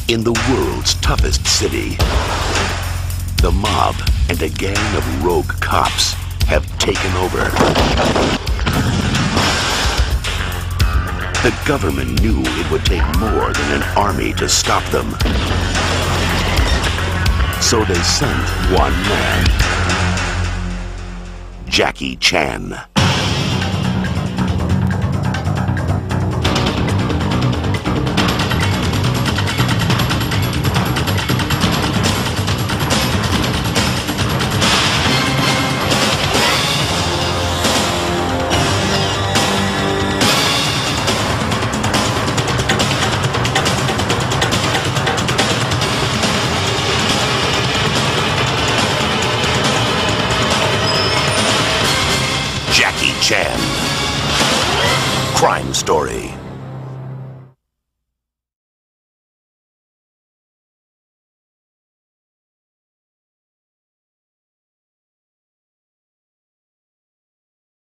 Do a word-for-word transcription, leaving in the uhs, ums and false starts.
In the world's toughest city, the mob and a gang of rogue cops have taken over. The government knew it would take more than an army to stop them. So they sent one man, Jackie Chan. Jackie Chan. Crime Story.